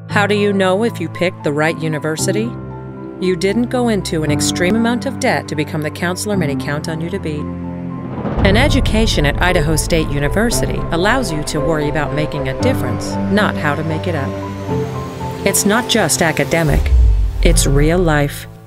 How do you know if you picked the right university? You didn't go into an extreme amount of debt to become the counselor many count on you to be. An education at Idaho State University allows you to worry about making a difference, not how to make it up. It's not just academic, it's real life.